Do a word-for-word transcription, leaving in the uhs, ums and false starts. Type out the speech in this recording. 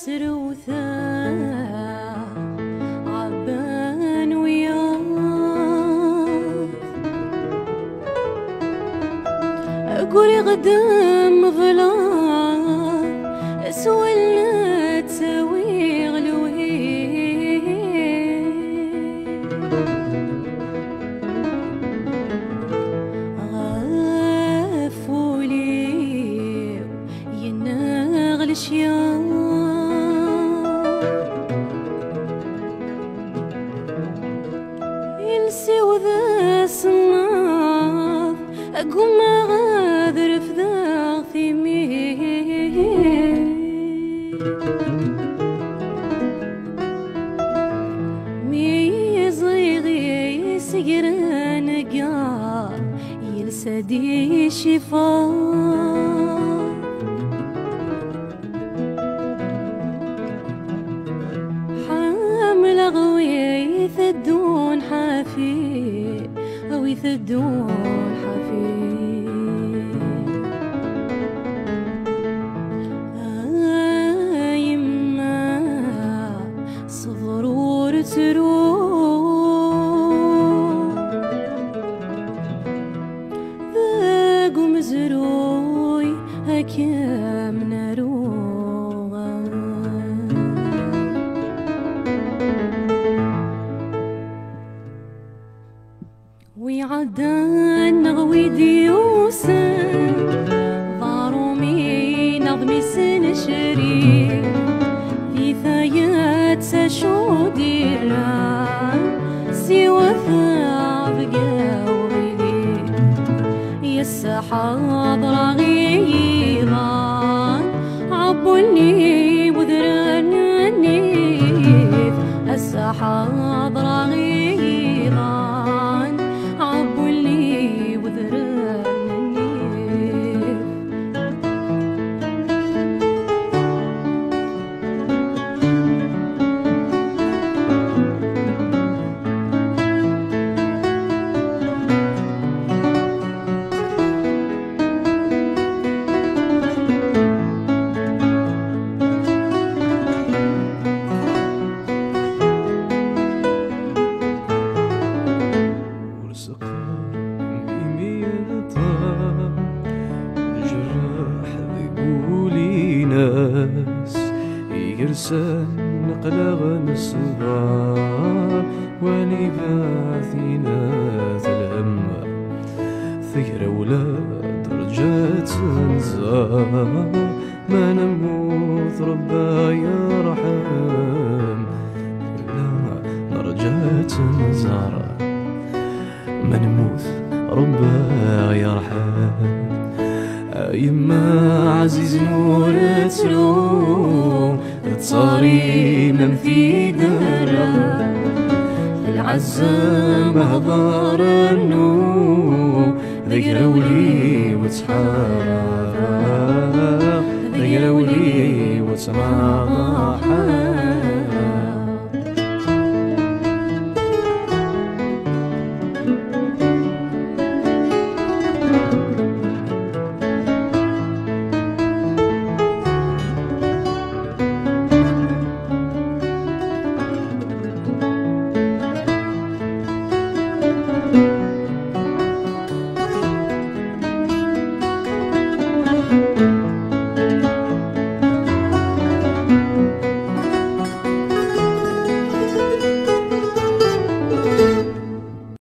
سروثا عبان وياه قولي غدام ظلام سولنا تساوي غلوي غافولي ينغل الشيا يلسي وذا صناف أقوم غادر في ذا ثيمي مي زيغي سجران قا يلسدي شفا حامل غوي ثدون حافي أو يثدون حافي آه يما صفرور تروح ذاقو مزروي هكام نروغا ويعدان نغوي ديوسن ضارومي نظمي سنشري في ثايات سشودي سوى ثاب قاولي يسحاب رغيضان عبوني وذراني السحاب رغيضان عبولي وذراني يرسل نقلغ نصغار واني باثينا الهم ثير ولاد رجات نزار ما نموت ربا يرحم لا رجات نزار ما نموت ربا يرحم يما عزيز نور تلوم تصارينا في دارا العزام هضار النوم ذيرولي وتحارا ذيرولي وتراحا